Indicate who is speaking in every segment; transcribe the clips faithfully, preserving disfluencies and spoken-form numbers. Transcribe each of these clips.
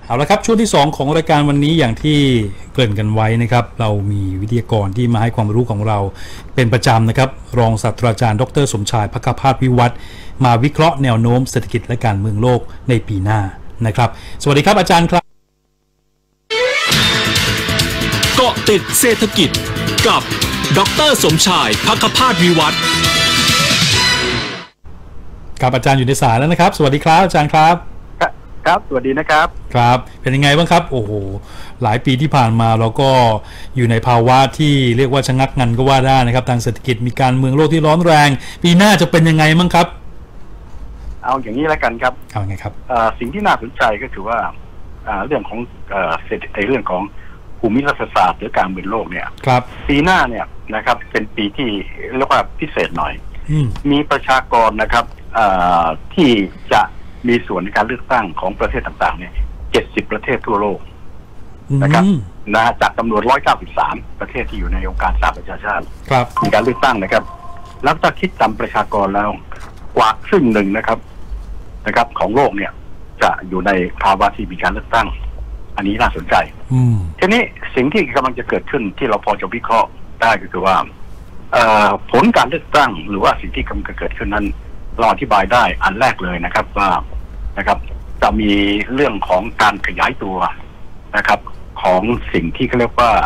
Speaker 1: เอาละครับช่วงที่สองของรายการวันนี้อย่างที่เกริ่นกันไว้นะครับเรามีวิทยากรที่มาให้ความรู้ของเราเป็นประจำนะครับรองศาสตราจารย์ดรสมชายภคภาสวิวัฒน์มาวิเคราะห์แนวโน้มเศรษฐกิจและการเมืองโลกในปีหน้านะครับสวัสดีครับอาจารย์ครับ
Speaker 2: เกาะติดเศรษฐกิจกับดรสมชายภคภาสวิวัฒน์
Speaker 1: ครับอาจารย์อยู่ในสายแล้วนะครับสวัสดีครับอาจารย์ครับ
Speaker 3: ครับสวัสดีนะครับ
Speaker 1: ครับเป็นยังไงบ้างครับโอ้โหหลายปีที่ผ่านมาเราก็อยู่ในภาวะที่เรียกว่าชะงักงันก็ว่าได้นะครับทางเศรษฐกิจมีการเมืองโลกที่ร้อนแรงปีหน้าจะเป็นยังไงบ้างครับ
Speaker 3: เอาอย่างนี้แล้วกันครับ
Speaker 1: เอาไงครับ
Speaker 3: สิ่งที่น่าสนใจก็คือว่าเรื่องของเศรษฐกิจเรื่องของภูมิรัฐศาสตร์หรือการเมืองโลกเนี่ย
Speaker 1: ครับ
Speaker 3: ปีหน้าเนี่ยนะครับเป็นปีที่เรียกว่าพิเศษหน่อยมีประชากรนะครับที่จะมีส่วนในการเลือกตั้งของประเทศต่างๆเนี่ยเจ็ดสิบประเทศทั่วโลกนะครับนะจากจำนวนหนึ่งร้อยเก้าสิบสามประเทศที่อยู่ในองค์การสหประชาชาติมีการเลือกตั้งนะครับแล้วถ้าคิดตามประชากรแล้วกว่าครึ่งหนึ่งนะครับนะครับของโลกเนี่ยจะอยู่ในภาวะที่มีการเลือกตั้งอันนี้น่าสนใจทีนี้สิ่งที่กำลังจะเกิดขึ้นที่เราพอจะวิเคราะห์ได้ก็คือว่าผลการเลือกตั้งหรือว่าสิ่งที่กำลังเกิดขึ้นนั้นเราอธิบายได้อันแรกเลยนะครับว่านะครับจะมีเรื่องของการขยายตัวนะครับของสิ่งที่เขาเรียกว่า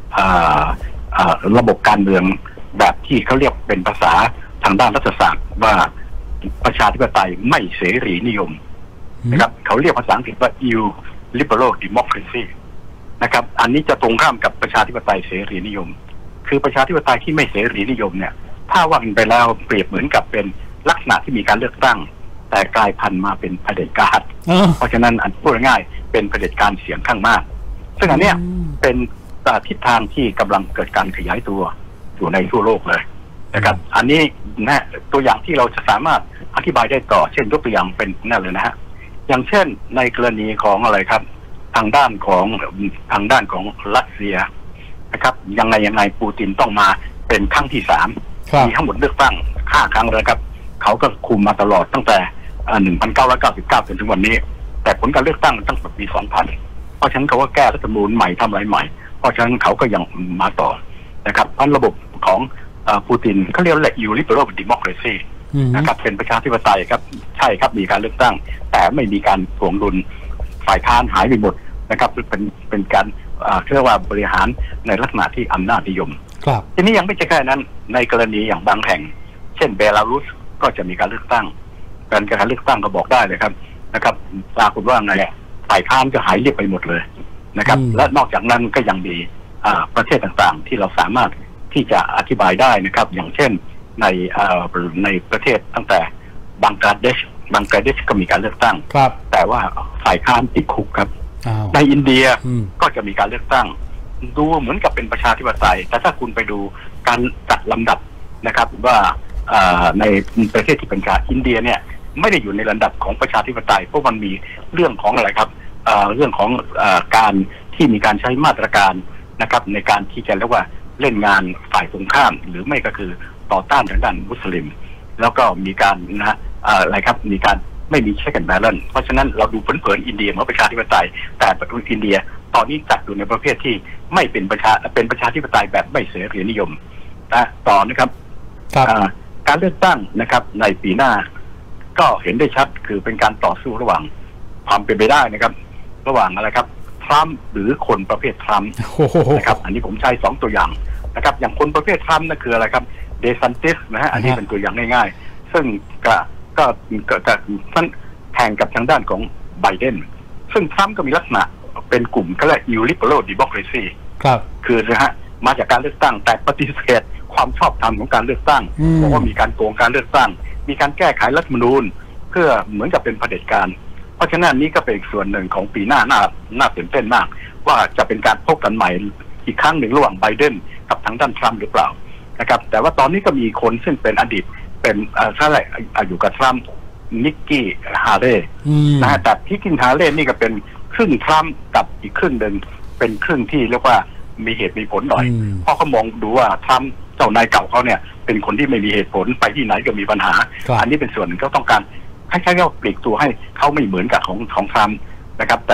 Speaker 3: ระบบการเมืองแบบที่เขาเรียกเป็นภาษาทางด้านรัฐศาสตร์ว่าประชาธิปไตยไม่เสรีนิยมนะครับเขาเรียกภาษาอังกฤษว่า illiberal democracy นะครับอันนี้จะตรงข้ามกับประชาธิปไตยเสรีนิยมคือประชาธิปไตยที่ไม่เสรีนิยมเนี่ยถ้าว่ากันไปแล้วเปรียบเหมือนกับเป็นลักษณะที่มีการเลือกตั้งแต่กลายพันธุ์มาเป็นเผด็จการเพราะฉะนั้นอันพูดง่ายเป็นเผด็จการเสียงข้างมากซึ่งอันเนี้ยเป็นทิศทางที่กำลังเกิดการขยายตัวอยู่ในทั่วโลกเลยนะครับอันนี้นะตัวอย่างที่เราจะสามารถอธิบายได้ต่อเช่นยกตัวอย่างเป็นนั่นเลยนะฮะอย่างเช่นในกรณีของอะไรครับทางด้านของทางด้านของรัสเซียนะครับยังไงยังไงปูตินต้องมาเป็นครั้งที่สามมีทั้งหมดเลือกตั้งห้าครั้งเลยครับเขาก็คุมมาตลอดตั้งแต่หนึ่งพันเก้าร้อยเก้าสิบเก้าจนถึงวันนี้แต่ผลการเลือกตั้งตั้งแต่ปีสองพันเพราะฉะนั้นเขาก็แก้รัฐธรรมนูญใหม่ทำอะไรใหม่เพราะฉะนั้นเขาก็ยังมาต่อนะครับอันระบบของปูตินเขาเรียกว่า illiberal democracy นะครับเป็นประชาธิปไตยครับใช่ครับมีการเลือกตั้งแต่ไม่มีการถ่วงดุลฝ่ายค้านหายไปหมดนะครับเป็นเป็นการเรียกว่าบริหารในลักษณะที่อำนาจนิยมทีนี้ยังไม่ใช่แค่นั้นในกรณีอย่างบางแห่งเช่นเบลารุสก็จะมีการเลือกตั้งการการเลือกตั้งก็บอกได้เลยครับนะครับปรากฏว่าไงฝ่ายค้านก็หายเรียบไปหมดเลยนะครับและนอกจากนั้นก็ยังมีประเทศต่างๆที่เราสามารถที่จะอธิบายได้นะครับอย่างเช่นในในประเทศตั้งแต่บังกลาเทศบังกลาเทศก็มีการเลือกตั้งแต่ว่าฝ่ายค้านติดคุกครับในอินเดียก็จะมีการเลือกตั้งดูเหมือนกับเป็นประชาธิปไตยแต่ถ้าคุณไปดูการจัดลำดับนะครับว่าในประเทศที่เป็นกลางอินเดียเนี่ยไม่ได้อยู่ในระดับของประชาธิปไตยเพราะมันมีเรื่องของอะไรครับเรื่องของการที่มีการใช้มาตรการนะครับในการที่จะเรียกว่าเล่นงานฝ่ายตรงข้ามหรือไม่ก็คือต่อต้านทางด้านมุสลิมแล้วก็มีการนะอะไรครับมีการไม่มีเช็คแอนด์แบลนซ์เพราะฉะนั้นเราดูเผินๆอินเดียเหมือนประชาธิปไตยแต่ประเทศอินเดียตอนนี้จัดอยู่ในประเภทที่ไม่เป็นประชาเป็นประชาธิปไตยแบบไม่เสรีนิยมนะต่อนะครับการเลือกตั้งนะครับในปีหน้าก็เห็นได้ชัดคือเป็นการต่อสู้ระหว่างความเป็นไปได้นะครับระหว่างอะไรครับทรัมป์หรือคนประเภททรัมป์นะครับอันนี้ผมใช้สองตัวอย่างนะครับอย่างคนประเภททรัมป์นั่นคืออะไรครับเดซันติสนะฮะอันนี้เป็นตัวอย่างง่ายๆซึ่งก็ก็เกิดจากแข่งกับทางด้านของไบเดนซึ่งทรัมป์ก็มีลักษณะเป็นกลุ่มเขาเรียก illiberal democracy
Speaker 1: ครับ
Speaker 3: คือนะฮะมาจากการเลือกตั้งแต่ปฏิเสธความชอบธรรมของการเลือกตั้งบอกว่ามีการโกงการเลือกตั้งมีการแก้ไขรัฐธรรมนูญเพื่อเหมือนกับเป็นเผด็จการเพราะฉะนั้นนี้ก็เป็นส่วนหนึ่งของปีหน้าน่าน่าตื่นเต้นมากว่าจะเป็นการพบกันใหม่อีกครั้งหนึ่งระหว่างไบเดนกับทางด้านทรัมป์หรือเปล่านะครับแต่ว่าตอนนี้ก็มีคนซึ่งเป็นอดีตเป็นอะไรอยู่กับทรัมป์นิกกี้ฮาเล่นะฮะแต่นิกกี้ฮาเล่นี่ก็เป็นครึ่งทรัมป์กับอีกครึ่งหนึ่งเป็นครึ่งที่เรียกว่ามีเหตุมีผลหน่อยเพราะเขามองดูว่าทรัมป์เจ้านายเก่าเขาเนี่ยเป็นคนที่ไม่มีเหตุผลไปที่ไหนก็มีปัญหาอันนี้เป็นส่วนหนึ่งเขาต้องการคล้ายๆว่าปลีกตัวให้เขาไม่เหมือนกับของของทรัมป์นะครับแต่ว่า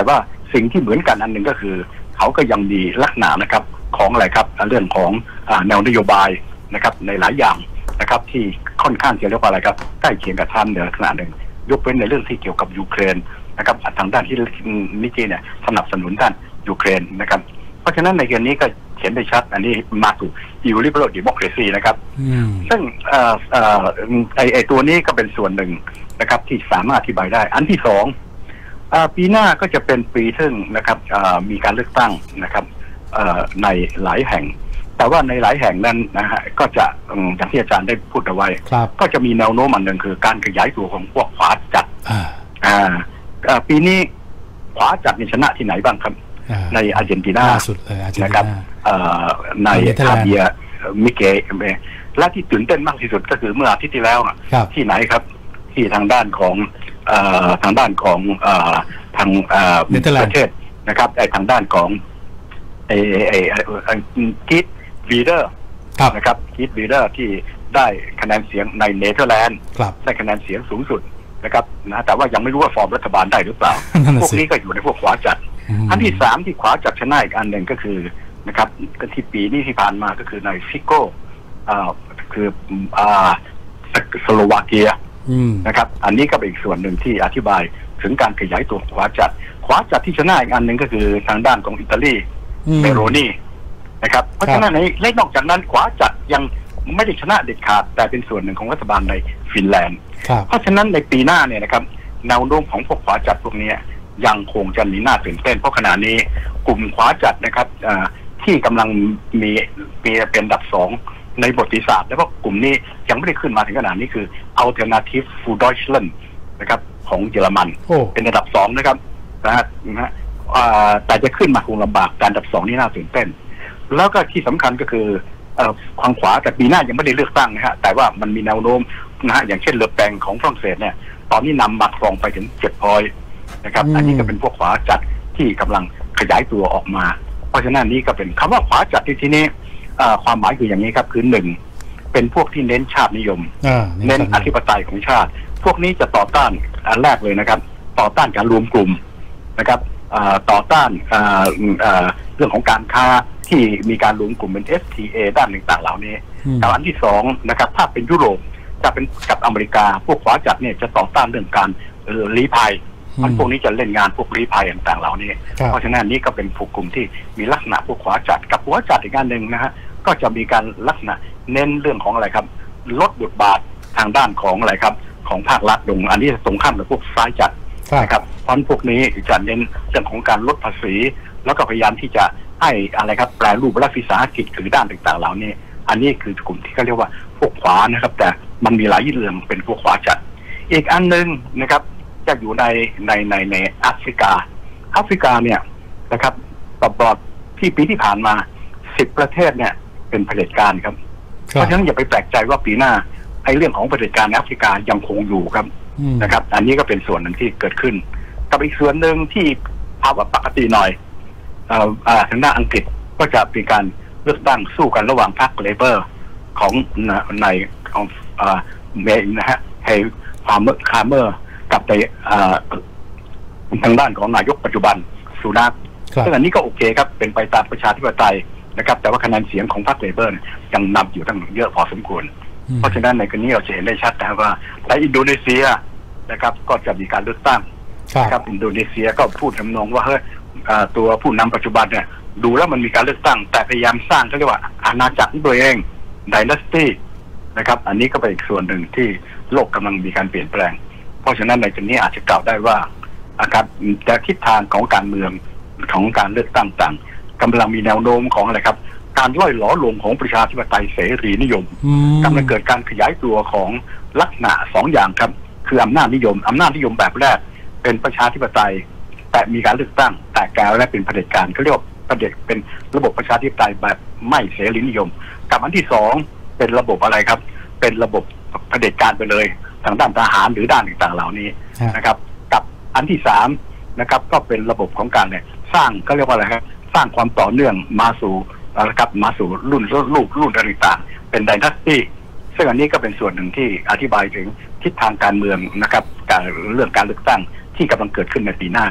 Speaker 3: สิ่งที่เหมือนกันอันหนึ่งก็คือเขาก็ยังมีลักษณะนะครับของอะไรครับเรื่องของแนวนโยบายนะครับในหลายอย่างนะครับที่ค่อนข้างจะเรียกว่าอะไรครับใกล้เคียงกับท่านในลักษณะหนึ่งยกเว้นในเรื่องที่เกี่ยวกับยูเครนนะครับทางด้านที่นิกกี้เนี่ยสนับสนุนด้านยูเครนนะครับเพราะฉะนั้นในเกณฑ์นี้ก็เห็นได้ชัดอันนี้มาสู่ อี ยู Liberal Democracy นะครับซึ่งไอไอตัวนี้ก็เป็นส่วนหนึ่งนะครับที่สามารถอธิบายได้อันที่สองปีหน้าก็จะเป็นปีซึ่งนะครับมีการเลือกตั้งนะครับในหลายแห่งแต่ว่าในหลายแห่งนั้นนะฮะก็จะอย่างที่อาจารย์ได้พูดเอาไว้ก็จะมีแนวโน้มอันหนึ่งคือการขยายตัวของพวกขวาจัดปีนี้ขวาจัดในชนะที่ไหนบ้างครับในอาร์เจนตินานะครับในอาเบียมิเกและที่ตื่นเต้นมากที่สุดก็คือเมื่ออาทิตย์ที่แล้วที่ไหนครับที่ทางด้านของทางด้านของทางประเทศนะครับไอทางด้านของไอไอคิดวีเดอร์นะครับคิดวีเดอร์ที่ได้คะแนนเสียงในเนเธอร์แลนด์ได้คะแนนเสียงสูงสุดนะครับนะแต่ว่ายังไม่รู้ว่าฟอร์มรัฐบาลได้หรือเปล่าพวกนี้ก็อยู่ในพวกขวาจัดอันที่สามที่ขวาจัดชนะอีกอันหนึ่งก็คือนะครับที่ปีนี้ที่ผ่านมาก็คือในฟิโก้คือสโลวาเกียนะครับอันนี้ก็เป็นอีกส่วนหนึ่งที่อธิบายถึงการขยายตัวขวาจัดขวาจัดที่ชนะอีกอันหนึ่งก็คือทางด้านของอิตาลีเมโรนีนะครับเพราะฉะนั้นในเล็กนอกจากนั้นขวาจัดยังไม่ได้ชนะเด็ดขาดแต่เป็นส่วนหนึ่งของรัฐบาลในฟินแลนด์เพราะฉะนั้นในปีหน้าเนี่ยนะครับแนวโน้มของพวกขวาจัดพวกนี้ยังคงจะมีหน้าตื่นเต้นเพราะขณะนี้กลุ่มขวาจัดนะครับที่กำลังมีมีเป็นอันดับสองในประวัติศาสตร์และพวกกลุ่มนี้ยังไม่ได้ขึ้นมาถึงขนาดนี้คือ Alternative für Deutschland นะครับของเยอรมันเป็นอันดับสองนะครับนะฮะนะแต่จะขึ้นมาคงลำบากการอันดับสองนี่น่าตื่นเต้นแล้วก็ที่สำคัญก็คือทางขวาแต่ปีหน้ายังไม่ได้เลือกตั้งนะฮะแต่ว่ามันมีแนวโน้มนะฮะอย่างเช่นเลอแปงของฝรั่งเศสเนี่ยตอนนี้นำมาครองไปถึงเจ็ดพอยต์นะครับอันนี้ก็เป็นพวกขวาจัดที่กำลังขยายตัวออกมาเพราะฉะนั้นนี่ก็เป็นคำว่าขวาจัดที่ที่นี้ความหมายคืออย่างนี้ครับคือหนึ่งเป็นพวกที่เน้นชาตินิยมเน้นอธิปไตยของชาติพวกนี้จะต่อต้านอันแรกเลยนะครับต่อต้านการรวมกลุ่มนะครับต่อต้านเรื่องของการค้าที่มีการรวมกลุ่มเป็น เอฟ ที เอ ด้านต่างๆเหล่านี้แต่อันที่สองนะครับถ้าเป็นยุโรปจะเป็นกับอเมริกาพวกขวาจัดเนี่ยจะต่อต้านเรื่องการลี้ภัยมันพวกนี้จะเล่นงานพวกลี้ภัยต่างๆเหล่านี้เพราะฉะนั้นนี้ก็เป็นกลุ่มที่มีลักษณะพวกขวาจัดกับขวาจัดอีกงานหนึ่งนะฮะก็จะมีการลักษณะเน้นเรื่องของอะไรครับลดบทบาททางด้านของอะไรครับของภาครัฐลงอันนี้ตรงข้ามกับพวกซ้ายจัดนะครับเพราะพวกนี้จะเน้นเรื่องของการลดภาษีแล้วก็พยายามที่จะให้อะไรครับแปรรูปรัฐวิสาหกิจคือด้านต่างๆเหล่านี้อันนี้คือกลุ่มที่เขาเรียกว่าพวกขวานะครับแต่มันมีหลายเรื่องเป็นพวกขวาจัดอีกอันหนึ่งนะครับจะอยู่ในในในในแอฟริกาแอฟริกาเนี่ยนะครับตลอดที่ปีที่ผ่านมาสิบประเทศเนี่ยเป็นเผด็จการครับเพราะฉะนั้นอย่าไปแปลกใจว่าปีหน้าไอ้เรื่องของเผด็จการแอฟริกายังคงอยู่ครับนะครับอันนี้ก็เป็นส่วนหนึ่งที่เกิดขึ้นกับอีกส่วนหนึ่งที่ภาวะปกติหน่อยทางด้านอังกฤษก็จะมีการเลือกตั้งสู้กันระหว่างพรรคเลเบอร์ของในของเมย์นะฮะไฮคาร์เมอร์คาร์เมอร์กับในทางด้านของนายกปัจจุบันสุนัขซึ่งอันนี้ก็โอเคครับเป็นไปตามประชาธิปไตยนะครับแต่ว่าคะแนนเสียงของพรรคเลเบอร์ยังนำอยู่ตั้งเยอะพอสมควรเพราะฉะนั้นในกรณีเราจะเห็นได้ชัดนะว่าในอินโดนีเซียนะครับก็จะมีการเลือกตั้งครับอินโดนีเซียก็พูดทำนองว่าเฮ้ยตัวผู้นำปัจจุบันเนี่ยดูแล้วมันมีการเลือกตั้งแต่พยายามสร้างเขาเรียกว่าอาณาจักรของตัวเองไดนาสตี้นะครับอันนี้ก็เป็นอีกส่วนหนึ่งที่โลกกำลังมีการเปลี่ยนแปลงเพราะฉะนั้นในจุดนี้อาจจะกล่าวได้ว่านะครับแต่ทิศทางของการเมืองของการเลือกตั้งต่างกำลังมีแนวโน้มของอะไรครับการล่อยหลอลงของประชาธิปไตยเสรีนิยมกำลังเกิดการขยายตัวของลักษณะสองอย่างครับคืออำนาจนิยมอำนาจนิยมแบบแรกเป็นประชาธิปไตยแต่มีการเลือกตั้งแต่กลายและเป็นเผด็จการเขาเรียกว่าเผด็จเป็นระบบประชาธิปไตยแบบไม่เสรีนิยมกับอันที่สองเป็นระบบอะไรครับเป็นระบบเผด็จการไปเลยทางด้านทหารหรือด้านต่างๆเหล่านี้นะครับกับอันที่สามนะครับก็เป็นระบบของการเนี่ยสร้างเขาเรียกว่าอะไรครับสร้างความต่อเนื่องมาสู่นะครับมาสู่รุ่นลูกรุ่นต่างๆเป็นไดนาสตี้ซึ่งอันนี้ก็เป็นส่วนหนึ่งที่อธิบายถึงทิศทางการเมืองนะครับการเรื่องการเลือกตั้งที่กำลังเกิดขึ้นในปีหน้าครับ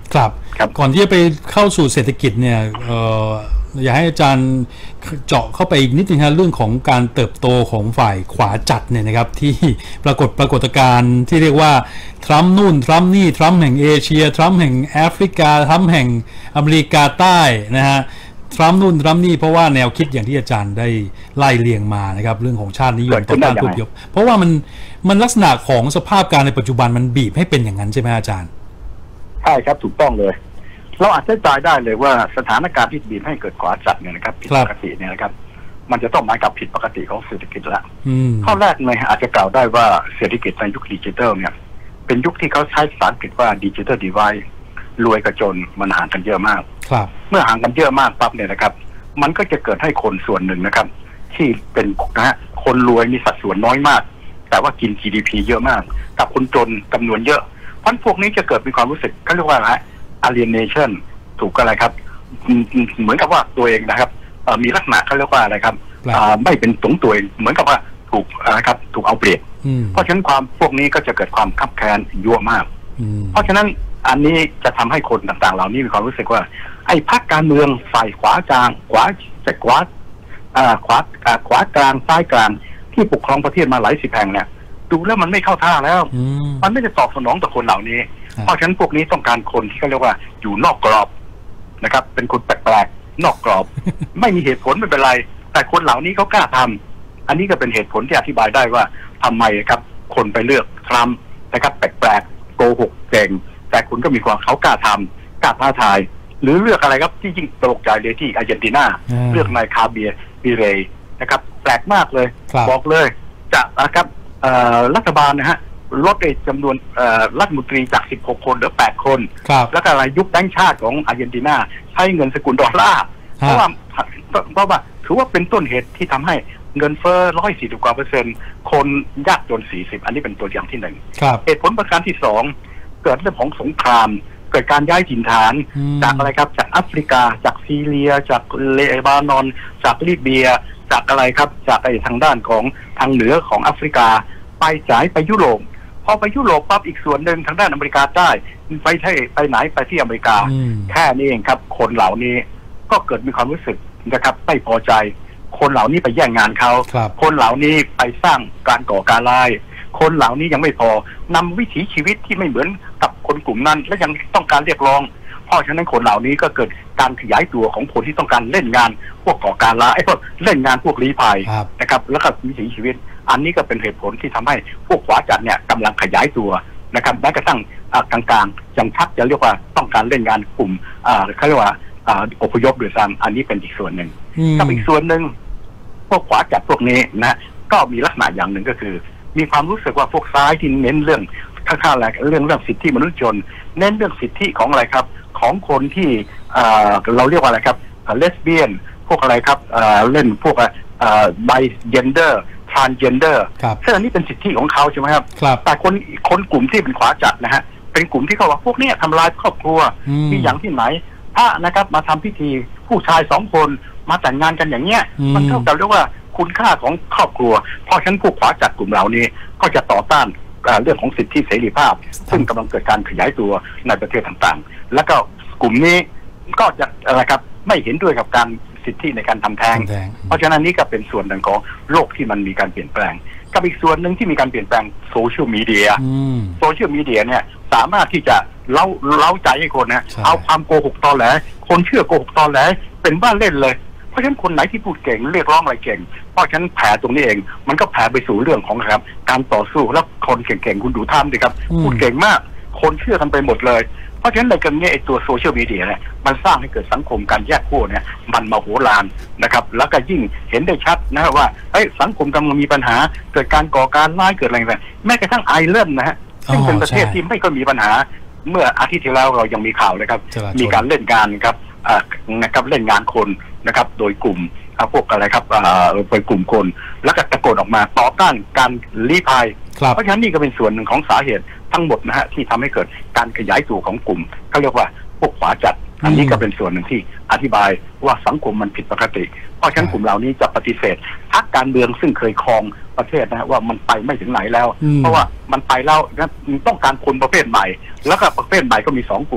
Speaker 1: ครับก่อนที่จะไปเข้าสู่เศรษฐกิจเนี่ยเอ่ออยากให้อาจารย์เจาะเข้าไปอีกนิดนึงครับเรื่องของการเติบโตของฝ่ายขวาจัดเนี่ยนะครับที่ปรากฏปรากฏการณ์ที่เรียกว่าทรัมป์นู่นทรัมป์นี่ทรัมป์แห่งเอเชียทรัมป์แห่งแอฟริกาทรัมป์แห่งอเมริกาใต้นะฮะทรัมป์นู่นทรัมป์นี่เพราะว่าแนวคิดอย่างที่อาจารย์ได้ไล่เรียงมานะครับเรื่องของชาตินิยมต่อต้านผู้อพยพเพราะว่ามันมันลักษณะของสภาพการในปัจจุบันมันบีบให้เป็นอย่างนั้นใช่ไหมอาจารย์
Speaker 3: ใช่ครับถูกต้องเลยเราอาจจะจ่ายได้เลยว่าสถานการณ์ที่บีบให้เกิดขวาจัดเนี่ยนะครับผิดปกติเนี่ยนะครับมันจะต้องหมายกับผิดปกติของเศรษฐกิจละข้อแรกเลยอาจจะกล่าวได้ว่าเศรษฐกิจในยุคดิจิทัลเนี่ยเป็นยุคที่เขาใช้ภาษาอังกฤษว่าดิจิทัลดีไวด์รวยกับจนมันห่างกันเยอะมากเมื่อห่างกันเยอะมากปั๊บเนี่ยนะครับมันก็จะเกิดให้คนส่วนหนึ่งนะครับที่เป็นนะฮะคนรวยมีสัดส่วนน้อยมากแต่ว่ากิน จี ดี พี เยอะมากกับคนจนจำนวนเยอะเพราะพวกนี้จะเกิดมีความรู้สึกเขาเรียกว่าอะไรalienation ถูกอะไรครับเหมือนกับว่าตัวเองนะครับมีลักษณะเขาเรียกว่าอะไรครับไม่เป็นตรงตัวเองเหมือนกับว่าถูกอะไรครับถูกเอาเปรียบเพราะฉะนั้นความพวกนี้ก็จะเกิดความคับแค้นยั่วมากเพราะฉะนั้นอันนี้จะทำให้คนต่างๆเหล่านี้มีความรู้สึกว่าไอ้พรรคการเมืองฝ่ายขวากลางขวาจะขวาขวาขวากลางซ้ายกลางที่ปกครองประเทศมาหลายสิบแห่งเนี่ยดูแล้วมันไม่เข้าท่าแล้วมันไม่จะตอบสนองต่อคนเหล่านี้เพราะฉะนั้นพวกนี้ต้องการคนที่เขาเรียกว่าอยู่นอกกรอบนะครับเป็นคนแปลกๆนอกกรอบ ไม่มีเหตุผลไม่เป็นไรแต่คนเหล่านี้เขากล้าทำอันนี้ก็เป็นเหตุผลที่อธิบายได้ว่าทำไมครับคนไปเลือกทรัมป์นะครับแปลกๆโกหกเก่งแต่คุณก็มีความเขากล้าทำกล้าท้าทายหรือเลือกอะไรครับที่ยิ่งตกใจเลยที่อาร์เจนตินาเลือกนายคาเบียบิเรย์นะครับแปลกมากเลยบอกเลยจะนะครับรัฐบาลนะฮะลดจำนวนรัฐมนตรีจากสิบหกคนเหลือแปดคนแล้วก็อะไรยุบแบงค์ชาติของอาร์เจนตินาใช้เงินสกุลดอลลาร์เพราะว่าเพราะว่าถือว่าเป็นต้นเหตุที่ทำให้เงินเฟ้อร้อยสี่สิบกว่าเปอร์เซ็นต์คนยากจนสี่สิบอันนี้เป็นตัวอย่างที่หนึ่งเหตุผลประการที่สองเกิดเรื่องของสงครามเกิดการย้ายถิ่นฐานจากอะไรครับจากแอฟริกาจากซีเรียจากเลบานอนจากลิเบียจากอะไรครับจากไอ้ทางด้านของทางเหนือของแอฟริกาไปจ่ายไปยุโรปพอไปยุโรปปั๊บอีกส่วนหนึ่งทางด้านอเมริกาใต้ไปที่ไปไหนไปที่อเมริกาแค่นี้เองครับคนเหล่านี้ก็เกิดมีความรู้สึกนะครับไม่พอใจคนเหล่านี้ไปแย่งงานเขาคนเหล่านี้ไปสร้างการก่อการร้ายคนเหล่านี้ยังไม่พอนำวิถีชีวิตที่ไม่เหมือนกับคนกลุ่มนั้นและยังต้องการเรียกร้องเพราะฉะนั้นคนเหล่านี้ก็เกิดการขยายตัวของคนที่ต้องการเล่นงานพวกก่อการร้ายไอ้พวกเล่นงานพวกลี้ภัยนะครับแล้วก็วิถีชีวิตอันนี้ก็เป็นเหตุผลที่ทำให้พวกขวาจัดเนี่ยกำลังขยายตัวนะครับแม้กระทั่งกลางๆยังชักจะเรียกว่าต้องการเล่นงานกลุ่มเขาเรียกว่าอพยพโดยซ้ำอันนี้เป็นอีกส่วนหนึ่งกับอีกส่วนหนึ่งพวกขวาจัดพวกนี้นะก็มีลักษณะอย่างหนึ่งก็คือมีความรู้สึกว่าพวกซ้ายที่เน้นเรื่องข้างๆอะไรเรื่องเรื่องสิทธิมนุษยชนเน้นเรื่องสิทธิของอะไรครับของคนที่เราเรียกว่าอะไรครับเลสเบี้ยนพวกอะไรครับเล่นพวกไบเจนเดอร์ทรานเจนเดอร์ซึ่งอันนี้เป็นสิทธิของเขาใช่ไหมครับแต่คนคนกลุ่มที่เป็นขวาจัดนะฮะเป็นกลุ่มที่เขาว่าพวกนี้ทำลายครอบครัวมีอย่างที่ไหนพระนะครับมาทำพิธีผู้ชายสองคนมาแต่งงานกันอย่างเงี้ยมันเท่ากับเรียกว่าคุณค่าของครอบครัวเพราะฉะนั้นผู้ขวาจัดกลุ่มเหล่านี้ก็จะต่อต้านเรื่องของสิทธิเสรีภาพซึ่งกำลังเกิดการขยายตัวในประเทศต่างๆแล้วก็กลุ่มนี้ก็จะอะไรครับไม่เห็นด้วยกับการสิทธิในการทำแท้งเพราะฉะนั้นนี่ก็เป็นส่วนหนึ่งของโลกที่มันมีการเปลี่ยนแปลงกับอีกส่วนหนึ่งที่มีการเปลี่ยนแปลงโซเชียลมีเดียโซเชียลมีเดียเนี่ยสามารถที่จะเล้าเล้าใจให้คนนะเอาความโกหกตอแหลคนเชื่อโกหกตอแหลเป็นบ้านเล่นเลยเพราะฉะนั้นคนไหนที่พูดเก่งเรียกร้องอะไรเก่งเพราะฉะนั้นแผลตรงนี้เองมันก็แผลไปสู่เรื่องของครับการต่อสู้แล้วคนเก่งๆคุณดูท่ามดิครับพูดเก่งมากคนเชื่อกันไปหมดเลยเพราะฉะนั้นในกรณีไอ้ตัวโซเชียลมีเดียเนี่ยมันสร้างให้เกิดสังคมการแยกขั้วเนี่ยมันมโหฬารนะครับแล้วก็ยิ่งเห็นได้ชัดนะว่าไอ้สังคมกำลังมีปัญหาเกิดการก่อการร้ายเกิดอะไรต่างๆแม้กระทั่งไอร์แลนด์นะฮะซึ่งเป็นประเทศที่ไม่ก็มีปัญหาเมื่ออาทิตย์ที่แล้วเรายังมีข่าวเลยครับมีการเล่นงานครับนะครับเล่นงานคนนะครับโดยกลุ่มพวกอะไรครับเป็นกลุ่มคนแล้วก็ตะโกนออกมาต่อต้านการลี้ภัยเพราะฉะนั้นนี่ก็เป็นส่วนหนึ่งของสาเหตุทั้งหมดนะฮะที่ทำให้เกิดการขยายตัวของกลุ่มเขาเรียกว่าพวกขวาจัดอันนี้ก็เป็นส่วนหนึ่งที่อธิบายว่าสังคมมันผิดปกติเพราะฉะนั้นกลุ่มเหล่านี้จะปฏิเสธพรรคการเมืองซึ่งเคยครองประเทศนะว่ามันไปไม่ถึงไหนแล้วเพราะว่ามันไปแล้วต้องการคนประเภทใหม่แล้วก็ประเภทใหม่ก็มีสองกลุ่ม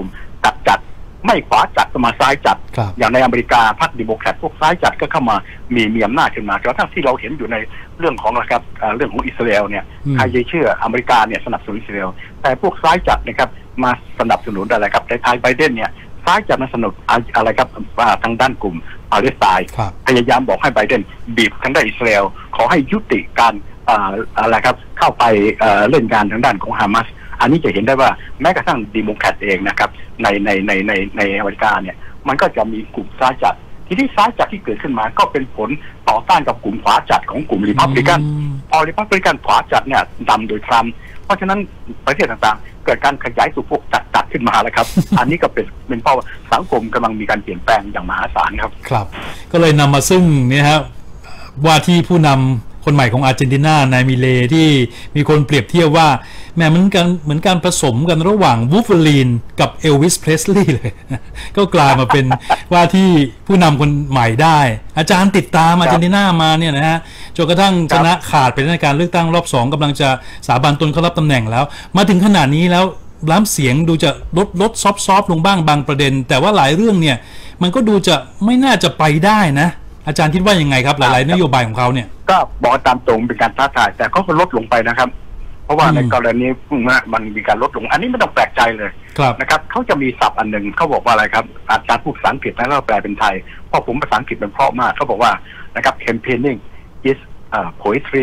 Speaker 3: จัดจัดไม่ขวาจัดก็มาซ้ายจัดอย่างในอเมริกาพรรคเดโมแครตพวกซ้ายจัดก็เข้ามามีมีอำนาจขึ้นมาจนกระทั่งที่เราเห็นอยู่ในเรื่องของนะครับเรื่องของอิสราเอลเนี่ยใครจะเชื่ออเมริกาเนี่ยสนับสนุนอิสราเอลแต่พวกซ้ายจัดนะครับมาสนับสนุนอะไรครับในทางไบเดนเนี่ยซ้ายจัดมาสนับสนุนอะไรครับทางด้านกลุ่มปาเลสไตน์พยายามบอกให้ไบเดนบีบทางด้านอิสราเอลขอให้ยุติการอะไรครับเข้าไปเล่นงานทางด้านของฮามาสอันนี้จะเห็นได้ว่าแม้กระทั่งดิโมแครตเองนะครับในในในในในอเมริกาเนี่ยมันก็จะมีกลุ่มซ้ายจัดทีนี้ซ้ายจัดที่เกิดขึ้นมาก็เป็นผลต่อต้านกับกลุ่มขวาจัดของกลุ่มริพับลิกันพอริพับลิกันขวาจัดเนี่ยนำโดยทรัมป์เพราะฉะนั้นประเทศต่างๆเกิดการขยายสู่พวกจัดจัดขึ้นมาแล้วครับ อันนี้ก็เป็นเป็นเพราะสังคมกำลังมีการเปลี่ยนแปลงอย่างมหาศาลครับ
Speaker 1: ครับก็เลยนำมาซึ่งเนี่ยครับว่าที่ผู้นำคนใหม่ของอาร์เจนตินานายมิเลที่มีคนเปรียบเทียบว่าแม้เหมือนกันเหมือนการผสมกันระหว่างวูล์ฟเวอรีนกับเอลวิสเพรสลีย์เลยก็กลายมาเป็นว่าที่ผู้นำคนใหม่ได้อาจารย์ติดตามอาร์เจนตินามาเนี่ยนะฮะจนกระทั่งชนะขาดไปในการเลือกตั้งรอบสองกำลังจะสาบานตนเข้ารับตำแหน่งแล้วมาถึงขนาดนี้แล้วล้ำเสียงดูจะลดลดซอฟซอฟลงบ้างบางประเด็นแต่ว่าหลายเรื่องเนี่ยมันก็ดูจะไม่น่าจะไปได้นะอาจารย์คิดว่ายังไงครับหลายๆนโยบายของเขาเนี่ย
Speaker 3: ก็บอกตามตรงเป็นการท้าทายแต่เขาก็ลดลงไปนะครับเพราะว่าในกรณีมันมีการลดลงอันนี้ไม่ต้องแปลกใจเลยนะครับเขาจะมีศัพท์อันหนึ่งเขาบอกว่าอะไรครับอาจารย์พูดภาษาอังกฤษแล้วเราแปลเป็นไทยเพราะผมภาษาอังกฤษมันเพราะมากเขาบอกว่านะครับ campaigning is uh, poetry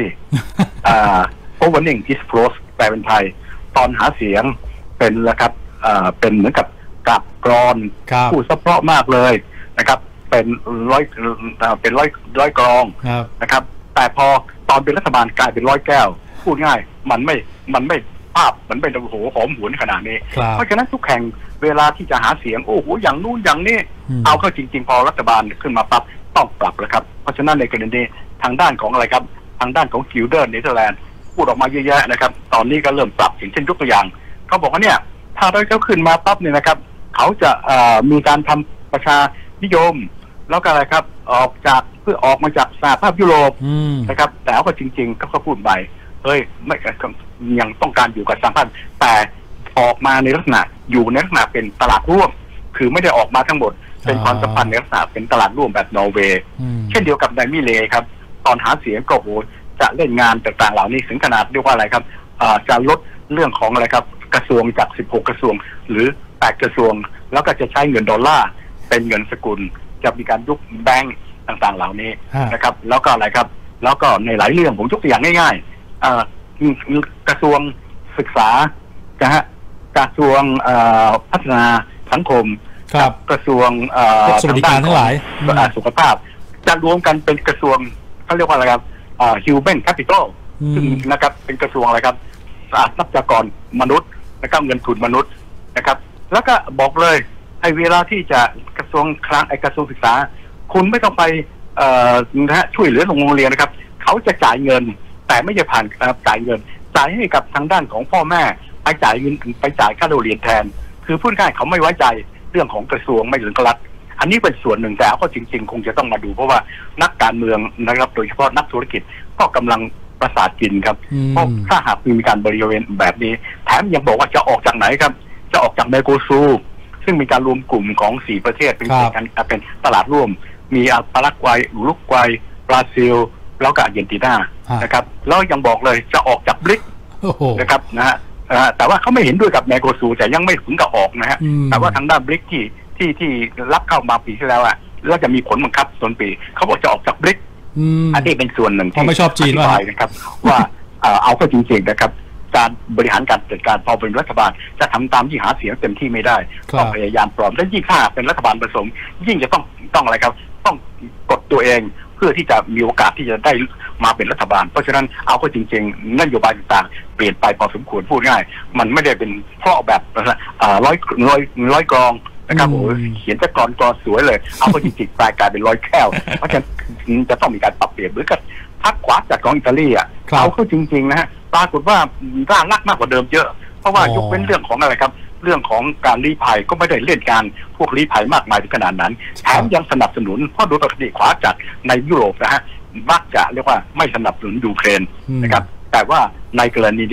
Speaker 3: uh, governing is prose แปลเป็นไทยตอนหาเสียงเป็นนะครับเป็นเหมือนกับกลับกรอนพูดซะเพราะมากเลยนะครับเป็นร้อยเป็นร้อยร้อยกรองนะครับแต่พอตอนเป็นรัฐบาลกลายเป็นร้อยแก้วพูดง่ายมันไม่มันไม่ภาพมันไม่โอ้โหหอมหวนขนาดนี้เพราะฉะนั้นทุกแข่งเวลาที่จะหาเสียงโอ้โหอย่างนู้นอย่างนี้เอาเข้าจริงๆพอรัฐบาลขึ้นมาปั๊บต้องปรับแล้วครับเพราะฉะนั้นในกรณีทางด้านของอะไรครับทางด้านของกิลเดอร์เนเธอร์แลนด์พูดออกมาเยอะแยะนะครับตอนนี้ก็เริ่มปรับอย่างเช่นยกตัวอย่างเขาบอกว่าเนี่ยถ้าได้เขาขึ้นมาปั๊บเนี่ยนะครับเขาจะมีการทำประชานิยมแล้วก็อะไรครับออกจากเพื่อออกมาจากสหภาพยุโรปนะครับแต่ก็จริงๆก็พูดไปเฮ้ยไม่ยังต้องการอยู่กับสหภาพแต่ออกมาในลักษณะอยู่ในลักษณะเป็นตลาดร่วมคือไม่ได้ออกมาทั้งหมดเป็นความสัมพันธ์ในลักษณะเป็นตลาดร่วมแบบนอร์เวย์เช่นเดียวกับนายมิเลครับตอนหาเสียงก็โหจะเล่นงานต่างๆเหล่านี้ถึงขนาดเรียกว่าอะไรครับจะลดเรื่องของอะไรครับกระทรวงจากสิบหกกระทรวงหรือแปดกระทรวงแล้วก็จะใช้เงินดอลลาร์เป็นเงินสกุลจะมีการยุบแบงก์ต่างๆเหล่านี้นะครับแล้วก็อะไรครับแล้วก็ในหลายเรื่องผมยกตัวอย่างง่ายๆกระทรวงศึกษานะฮะกระทรวงพัฒนาสังคมกระทรวง
Speaker 1: สวัสดิการทั้งหลาย
Speaker 3: สุขภาพจะรวมกันเป็นกระทรวงเขาเรียกว่าอะไรครับhuman capital ซึ่งนะครับเป็นกระทรวงอะไรครับทรัพยากรมนุษย์และก็เงินทุนมนุษย์นะครับแล้วก็บอกเลยไอ้เวลาที่จะกระทรวงคลังไอ้กระทรวงศึกษาคุณไม่ต้องไปนะฮะช่วยเหลือโรงเรียนนะครับเขาจะจ่ายเงินแต่ไม่จะผ่านจ่ายเงินจ่ายให้กับทางด้านของพ่อแม่ไปจ่ายเงินไปจ่ายค่าเรียนแทนคือพูดง่ายเขาไม่ไว้ใจเรื่องของกระทรวงไม่ถึงกรัฐอันนี้เป็นส่วนหนึ่งแต่ก็จริงๆคงจะต้องมาดูเพราะว่านักการเมืองนะครับโดยเฉพาะนักธุรกิจก็กำลังประสาทกินครับเพราะถ้าหากมีการบริเวณแบบนี้แถมยังบอกว่าจะออกจากไหนครับจะออกจากเมโกซูซึ่งมีการรวมกลุ่มของสี่ประเทศเป็นการเป็นตลาดร่วมมีปารากวัยอุรุกวัยบราซิลแล้วก็อาร์เจนตินานะครับแล้วยังบอกเลยจะออกจากบริกนะครับนะฮะแต่ว่าเขาไม่เห็นด้วยกับเมโกซูแต่ยังไม่ถึงกับออกนะฮะแต่ว่าทางด้านบริกที่ที่ที่รับเข้ามาปีที่แล้วอ่ะแล้วจะมีผลบังคับต้นปีเขาบอกจะออกจากบริกอันนี้เป็นส่วนหนึ่งที่
Speaker 1: ไม่ชอบจีนว่า
Speaker 3: นะครับว่าเอาเข้าจริงๆนะครับการบริหารการจัดการพอเป็นรัฐบาลจะทำตามที่หาเสียงเต็มที่ไม่ได้ต้องพยายามปลอมและยิ่งถ้าเป็นรัฐบาลผสมยิ่งจะต้องต้องอะไรครับต้องกดตัวเองเพื่อที่จะมีโอกาสที่จะได้มาเป็นรัฐบาลเพราะฉะนั้นเอาเข้าจริงๆนโยบายต่างๆเปลี่ยนไปพอสมควรพูดง่ายมันไม่ได้เป็นเพราะแบบร้อยร้อยร้อยกรองนะครับโอ้เขียนจะกรอนกรอนสวยเลยเอาเข้าจริงๆกลายกลายเป็นร้อยแก้วเพราะฉะนั้นจะต้องมีการปรับเปลี่ยนเหมือนกับพรรคขวาจัดของอิตาลีอ่ะเอาเข้าจริงๆนะฮะปรากฏว่าร่างรักมากกว่าเดิมเยอะเพราะว่ายกเว้นเรื่องของอะไรครับเรื่องของการลี้ภัยก็ไม่ได้เล่นการพวกลี้ภัยมากมายถึงขนาดนั้นแถมยังสนับสนุนเพราะโดยปกติขวาจัดในยุโรปนะฮะมักจะเรียกว่าไม่สนับสนุนยูเครนนะครับแต่ว่าในกรณีนี้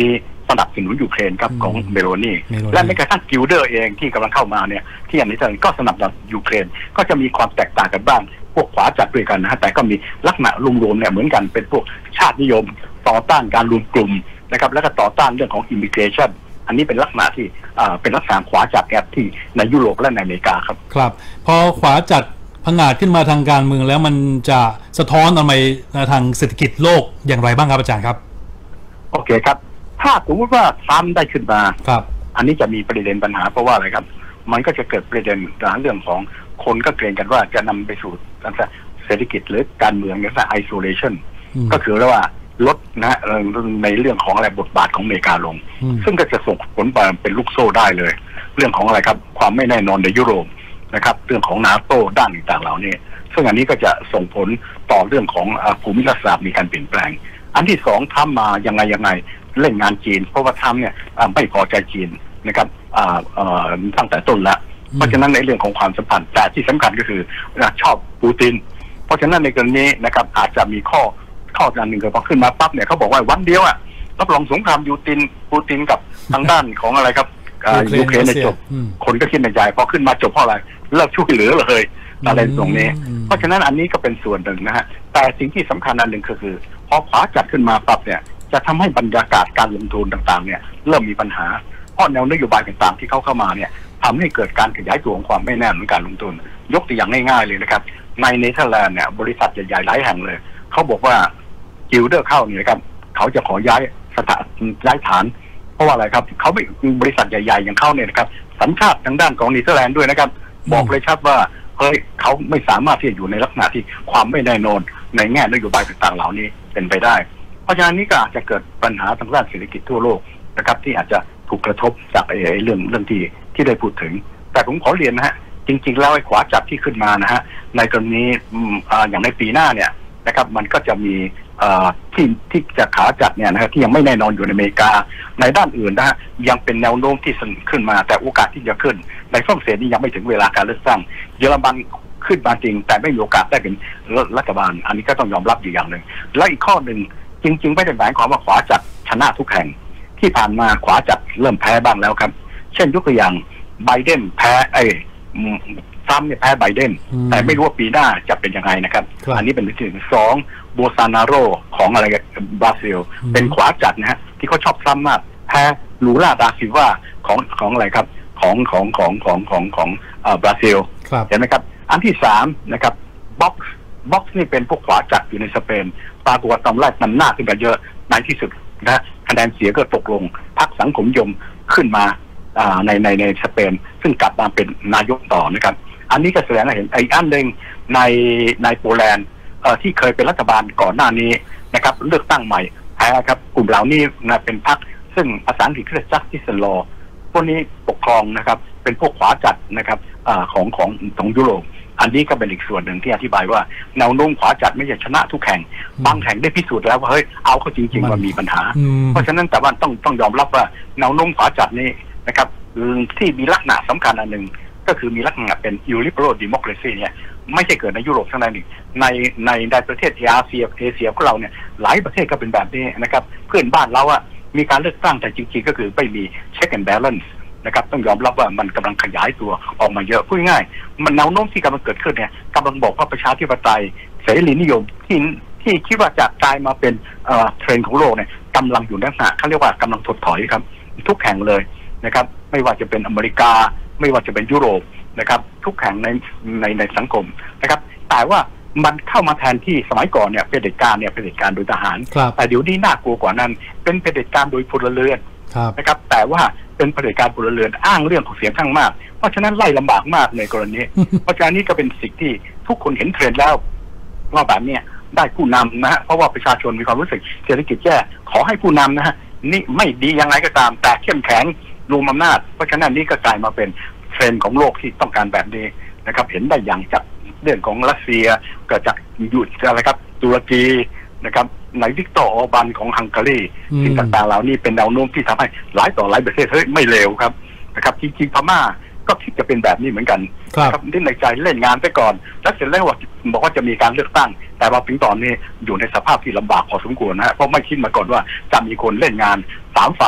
Speaker 3: สนับสนุนยูเครนครับของเมโลนี
Speaker 1: เมโลนี
Speaker 3: และแม้กระทั่งกิลเดอร์เองที่กำลังเข้ามาเนี่ยที่อันนี้ท่านก็สนับสนุนยูเครนก็จะมีความแตกต่างกันบ้างพวกขวาจัดด้วยกันนะฮะแต่ก็มีลักษณะรวมๆเนี่ยเหมือนกันเป็นพวกชาตินิยมต่อต้านการรวมกลุ่มนะครับแล้วก็ต่อต้านเรื่องของอิมิเกรชันอันนี้เป็นลักษณะที่เป็นลักษณะขวาจัดแอบที่ในยุโรปและในอเมริกาครับ
Speaker 1: ครับพอขวาจัดผงาดขึ้นมาทางการเมืองแล้วมันจะสะท้อนอะไรทางเศรษฐกิจโลกอย่างไรบ้างครับอาจารย์ครับ
Speaker 3: โอเคครับถ้าสมมติว่าทรัมป์ได้ขึ้นมา
Speaker 1: ครับ
Speaker 3: อันนี้จะมีประเด็นปัญหาเพราะว่าอะไรครับมันก็จะเกิดประเด็นเรื่องของคนก็เกรงกันว่าจะนำไปสู่เศรษฐกิจหรือการเมืองในลักษณะ isolation ก็คือเรียกว่าลดนะในเรื่องของอะไรบทบาทของอเมริกาลงซึ่งก็จะส่งผลไปเป็นลูกโซ่ได้เลยเรื่องของอะไรครับความไม่แน่นอนในยุโรปนะครับเรื่องของนาโต้ด้านต่างๆเหล่านี้ซึ่งอันนี้ก็จะส่งผลต่อเรื่องของภูมิรัฐศาสตร์มีการเปลี่ยนแปลงอันที่สองทำมายังไงยังไงเล่นงานจีนเพราะว่าทำเนี่ยไม่พอใจจีนนะครับตั้งแต่ต้นแล้วเพราะฉะนั้นในเรื่องของความสัมพันธ์แต่ที่สำคัญก็คือชอบปูตินเพราะฉะนั้นในกรณีนะครับอาจจะมีข้อข้อการหนึ่งพอขึ้นมาปั๊บเนี่ยเขาบอกว่าวันเดียวอ่ะรับรองสงครามยูตินปูตินกับทางด้านของอะไรครับยูเครนในจบคนก็คิดในใจพอขึ้นมาจบเพราะอะไรเลิกช่วยเหลือเลยอะไรตรงนี้เพราะฉะนั้นอันนี้ก็เป็นส่วนหนึ่งนะฮะแต่สิ่งที่สำคัญอันหนึ่งก็คือพอขวาจัดขึ้นมาปั๊บเนี่ยจะทำให้บรรยากาศการลงทุนต่างๆเนี่ยเริ่มมีปัญหาเพราะแนวนโยบายต่างๆที่เขาเข้ามาเนี่ยทำให้เกิดการขยายตัวของความไม่แน่นอนการลงทุนยกตัวอย่างง่ายๆเลยนะครับในเนเธอร์แลนด์เนี่ยบริษัทใหญ่ๆหลายแห่งเลยเขาบอกว่ากิลเดอร์เข้าเนี่ยครับเขาจะขอย้ายสถานย้ายฐานเพราะว่าอะไรครับเขาไม่บริษัทใหญ่ๆอย่างเขาเนี่ยนะครับสัญชาติทางด้านของเนเธอร์แลนด์ด้วยนะครับบอกเลยครับว่าเฮ้ยเขาไม่สามารถที่จะอยู่ในลักษณะที่ความไม่แน่นอนในแง่นโยบายต่างๆเหล่านี้เป็นไปได้เพราะฉะนั้นนี่ก็อาจจะเกิดปัญหาทางด้านเศรษฐกิจทั่วโลกนะครับที่อาจจะถูกกระทบจากไอ้เรื่องเรื่องที่ที่ได้พูดถึงแต่ผมขอเรียนนะฮะจริงๆแล้วไอ้ขวาจัดที่ขึ้นมานะฮะในกรณีอย่างในปีหน้าเนี่ยนะครับมันก็จะมีที่ที่จะขาจัดเนี่ยนะฮะที่ยังไม่แน่นอนอยู่ในอเมริกาในด้านอื่นนะฮะยังเป็นแนวโน้มที่ขึ้นมาแต่โอกาสที่จะขึ้นในฝรั่งเศสนี่ยังไม่ถึงเวลาการเลือกตั้งเยอรมันขึ้นมาจริงแต่ไม่มีโอกาสได้เป็นรัฐบาลอันนี้ก็ต้องยอมรับอยู่อย่างหนึ่งและอีกข้อหนึ่งจริงๆไม่ได้หมายความว่าขวาจัดชนะทุกแห่งที่ผ่านมาขวาจัดเริ่มแพ้บ้างแล้วครับเช่นยกตัวอย่างไบเดนแพ้ไอ้ทรัมป์เนี่ยแพ้ไบเดนแต่ไม่รู้ว่าปีหน้าจะเป็นยังไงนะครับอันนี้เป็นที่หนึ่งสองโบซานาโรของอะไรบราซิลเป็นขวาจัดนะฮะที่เขาชอบทรัมป์มากแพ้ลูล่าดาซิลวาของของอะไรครับของของของของของของบราซิลเห็นไหมครับอันที่สามนะครับบ็อกซ์บ็อกซ์นี่เป็นพวกขวาจัดอยู่ในสเปนปรากฏว่าตอนแรกนำหน้าขึ้นกันเยอะในที่สุดนะคะแนนเสียก็ตกลงพรรคสังคมนิยมขึ้นมาในในในสเปนซึ่งกลับมาเป็นนายกต่อนะครับอันนี้ก็แสดงให้เห็นอีกอันหนึ่งในในโปแลนด์ที่เคยเป็นรัฐบาลก่อนหน้านี้นะครับเลือกตั้งใหม่แพ้ครับกลุ่มเหล่านี้นะเป็นพรรคซึ่งภาษาอังกฤษเรียก Justice Law พวกนี้ปกครองนะครับเป็นพวกขวาจัดนะครับของของของยุโรปอันนี้ก็เป็นอีกส่วนหนึ่งที่อธิบายว่าแนวโน้มขวาจัดไม่ใช่ชนะทุกแห่งบางแห่งได้พิสูจน์แล้วว่าเฮ้ยเอาเขาจริงๆมันมีปัญหาเพราะฉะนั้นแต่ว่าต้องต้องยอมรับว่าแนวโน้มขวาจัดนี้นะครับที่มีลักษณะสำคัญอันหนึ่งก็คือมีลักษณะเป็น illiberal democracy เนี่ยไม่ใช่เกิดในยุโรปเท่านั้นเองในในในประเทศที่อาเซียเอเชียของเราเนี่ยหลายประเทศก็เป็นแบบนี้นะครับเพื่อนบ้านเราอะมีการเลือกตั้งแต่จริงๆก็คือไม่มี check and balance นะครับต้องยอมรับว่ามันกำลังขยายตัวออกมาเยอะพูดง่ายมันแนวโน้มที่กำลังเกิดขึ้นเนี่ยกำลังบอกว่าประชาธิปไตยเสรีนิยมที่ที่คิดว่าจะกลายมาเป็นเอ่อเทรนด์ของโลกเนี่ยกำลังอยู่ในลักษณะเขาเรียกว่ากำลังถดถอยครับทุกแห่งเลยนะครับไม่ว่าจะเป็นอเมริกาไม่ว่าจะเป็นยุโรปนะครับทุกแห่งในในในสังคมนะครับแต่ว่ามันเข้ามาแทนที่สมัยก่อนเนี่ยเผด็จการเนี่ยเผด็จการโดยทหารแต่เดี๋ยวนี้น่ากลัวกว่านั้นเป็นเผด็จการโดยพลเรือนนะครับแต่ว่าเป็นเผด็จการพลเรือนอ้างเรื่องของเสียงข้างมากเพราะฉะนั้นไล่ลำบากมากในกรณี เพราะฉะนั้นนี่ก็เป็นสิ่งที่ทุกคนเห็นเทรนด์แล้วว่าแบบนี้ได้ผู้นำนะฮะเพราะว่าประชาชนมีความรู้สึกเศรษฐกิจแย่ขอให้ผู้นำนะฮะนี่ไม่ดียังไงก็ตามแต่เข้มแข็งรวมอำนาจเพราะฉะนั้นนี่ก็กลายมาเป็นเทรนด์ของโลกที่ต้องการแบบนี้นะครับเห็นได้อย่างจากเรื่องของรัสเซียก็จากยุดอะไรครับตุรกีนะครับในวิกตอร์ออร์บันของฮังการีสิ่งต่างๆเหล่านี้เป็นแนวโน้มที่ทำให้หลายต่อหลายประเทศเฮ้ยไม่เลวครับนะครับจริงๆพม่าก็คิดจะเป็นแบบนี้เหมือนกันครับที่ในใจเล่นงานไปก่อนแล้วเสร็จแล้วบอกว่าจะมีการเลือกตั้งแต่ว่าถึงตอนนี้อยู่ในสภาพที่ลำบากพอสมควรนะฮะเพราะไม่คิดมาก่อนว่าจะมีคนเล่นงานสามฝ่าย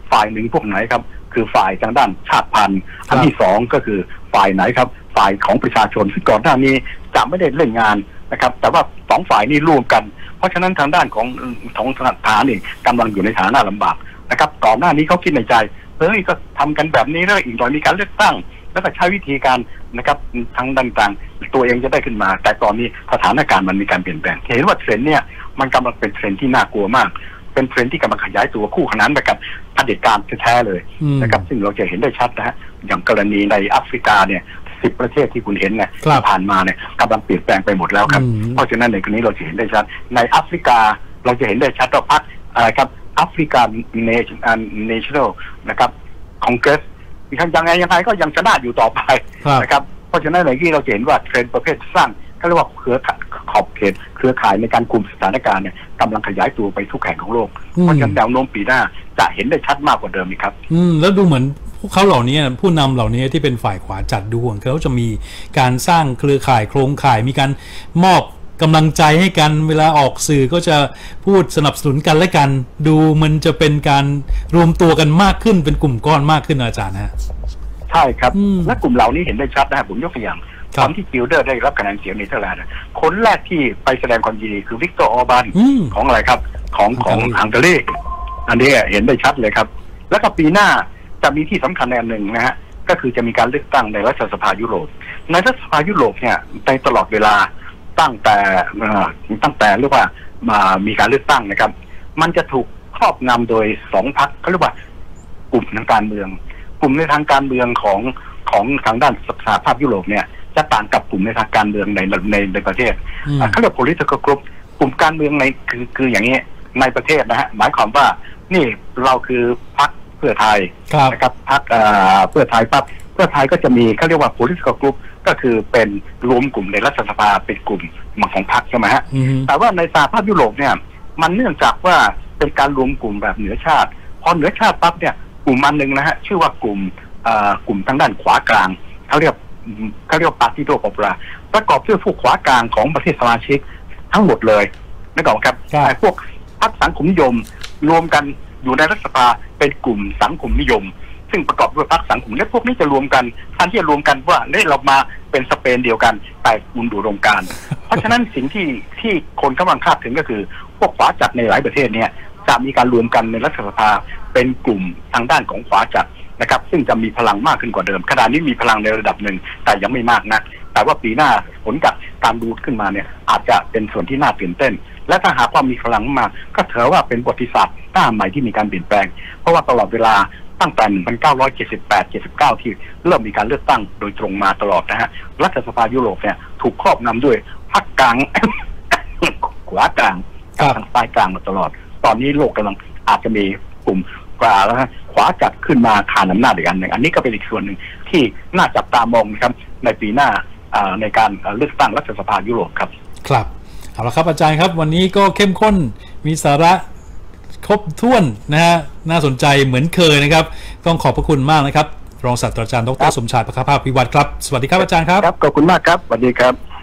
Speaker 3: ฝ่ายหนึ่งพวกไหนครับคือฝ่ายทางด้านชาติพันธุ์อันที่สองก็คือฝ่ายไหนครับฝ่ายของประชาชนซึ่งก่อนหน้านี้จะไม่ได้เล่นงานนะครับแต่ว่าสองฝ่ายนี้ร่วมกันเพราะฉะนั้นทางด้านของของทหารนี่กำลังอยู่ในฐานะลำบากนะครับก่อนหน้านี้เขาคิดในใจเฮ้ยก็ทำกันแบบนี้แล้วอีกหน่อยมีการเลือกตั้งแล้วก็ใช้วิธีการนะครับทางต่างๆตัวเองจะได้ขึ้นมาแต่ตอนนี้สถานการณ์มันมีการเปลี่ยนแปลงเห็นว่าเทรนด์เนี่ยมันกำลังเป็นเทรนด์ที่น่ากลัวมากเป็นเทรนด์ที่กำลังขยายตัวคู่ขนานไปกับเผด็จการแท้ๆเลยนะครับซึ่งเราจะเห็นได้ชัดนะฮะอย่างกรณีในแอฟริกาเนี่ยสิบประเทศที่คุณเห็นเนี่ยที่ผ่านมาเนี่ยกำลังเปลี่ยนแปลงไปหมดแล้วครับเพราะฉะนั้นในกรณีเราจะเห็นได้ชัดในแอฟริกาเราจะเห็นได้ชัดว่าพรรคอะไรครับแอฟริกันเนชั่นแนลนะครับคอนเกรสยังไงยังไงก็ยังชนะอยู่ต่อไปนะครับเพราะฉะนั้นในที่เราจะเห็นว่าเทรนด์ประเภทสร้างก็เรียกว่าเครือขอบเขตเครือข่ายในการคุมสถานการณ์เนี่ยกำลังขยายตัวไปทุกแห่งของโลกเพราะฉะนั้นแนวโน้มปีหน้าจะเห็นได้ชัดมากกว่าเดิมอีกครับ
Speaker 1: อืมแล้วดูเหมือนพวกเขาเหล่านี้ผู้นำเหล่านี้ที่เป็นฝ่ายขวาจัดดูเหมือนเขาจะมีการสร้างเครือข่ายโครงข่ายมีการมอบกำลังใจให้กันเวลาออกสื่อก็จะพูดสนับสนุนกันและกันดูมันจะเป็นการรวมตัวกันมากขึ้นเป็นกลุ่มก้อนมากขึ้นอาจารย์ฮะ
Speaker 3: ใช่ครับและกลุ่มเหล่านี้เห็นได้ชัดนะผมยกตัวอย่างตอนที่กิลเดอร์ได้รับคะแนนเสียงในเนเธอร์แลนด์คนแรกที่ไปแสดงความยินดีคือวิกเตอร์ออร์บานของอะไรครับของของฮังการีอันนี้เห็นได้ชัดเลยครับแล้วก็ปีหน้าจะมีที่สำคัญในอันหนึ่งนะฮะก็คือจะมีการเลือกตั้งในรัฐสภายุโรปในรัฐสภายุโรปเนี่ยในตลอดเวลาตั้งแต่ตั้งแต่เรียกว่ามามีการเลือกตั้งนะครับมันจะถูกครอบงำโดยสองพรรคเขาเรียกว่ากลุ่มทางการเมืองกลุ่มในทางการเมืองของของทางด้านสหภาพยุโรปเนี่ยจะต่างกับกลุ่มในทางการเมืองในในในประเทศเขาเรียก political group กลุ่มการเมืองในคือคืออย่างนี้ในประเทศนะฮะหมายความว่านี่เราคือพรรคเพื่อไทยนะครับพรรคเพื่อไทยปั๊บเพื่อไทยก็จะมีเขาเรียกว่า political group ก็คือเป็นรวมกลุ่มในรัฐสภาเป็นกลุ่มของพรรคใช่ไหมฮะแต่ว่าในสหภาพยุโรปเนี่ยมันเนื่องจากว่าเป็นการรวมกลุ่มแบบเหนือชาติพอเหนือชาติปั๊บเนี่ยกลุ่มอันหนึ่งนะฮะชื่อว่ากลุ่มกลุ่มทางด้านขวากลางเขาเรียกเขาเรียกปาร์ติโดปอปูลาร์ประกอบด้วยพวกขวากลางของประเทศสมาชิกทั้งหมดเลยนะครับครับไอ้พวกพรรคสังคมนิยมรวมกันอยู่ในรัฐสภาเป็นกลุ่มสังคมนิยมซึ่งประกอบด้วยพรรคสังคมและพวกนี้จะรวมกันท่านที่จะรวมกันว่าเฮ้ยเรามาเป็นสเปนเดียวกันแต่อุดมการณ์เพราะฉะนั้นสิ่งที่ที่คนกำลังคาดถึงก็คือพวกขวาจัดในหลายประเทศเนี่ยจะมีการรวมกันในรัฐสภาเป็นกลุ่มทางด้านของขวาจัดนะครับซึ่งจะมีพลังมากขึ้นกว่าเดิมขณะนี้มีพลังในระดับหนึ่งแต่ยังไม่มากนักแต่ว่าปีหน้าผลจากการดูขึ้นมาเนี่ยอาจจะเป็นส่วนที่น่าตื่นเต้นและถ้าหากว่ามีพลังมาก็ถือว่าเป็นประวัติศาสตร์หน้าใหม่ที่มีการเปลี่ยนแปลงเพราะว่าตลอดเวลาตั้งแต่หนึ่งพันเก้าร้อยเจ็ดสิบแปด เจ็ดสิบเก้าที่เริ่มมีการเลือกตั้งโดยตรงมาตลอดนะฮะรัฐสภายุโรปเนี่ยถูกครอบงำด้วยพรรคกลาง ขวากลางทางซ้ายกลางมาตลอดตอนนี้โลกกำลังอาจจะมีกลุ่มกลางแล้วขวาจัดขึ้นมาขานอำนาจอีกอันหนึ่งอันนี้ก็เป็นอีกส่วนหนึ่งที่น่าจับตามองนะครับในปีหน้าในการเลือกตั้งรัฐสภายุโรปครับ
Speaker 1: ครับเอาละครับอาจารย์ครับวันนี้ก็เข้มข้นมีสาระครบถ้วนนะฮะน่าสนใจเหมือนเคยนะครับต้องขอบพระคุณมากนะครับรองศาสตราจารย์ดร.สมชาย ภัคภาค วิวัฒน์ครับสวัสดีครับอาจารย์ครับ
Speaker 3: ครับขอบคุณมากครับสวัสดีครับ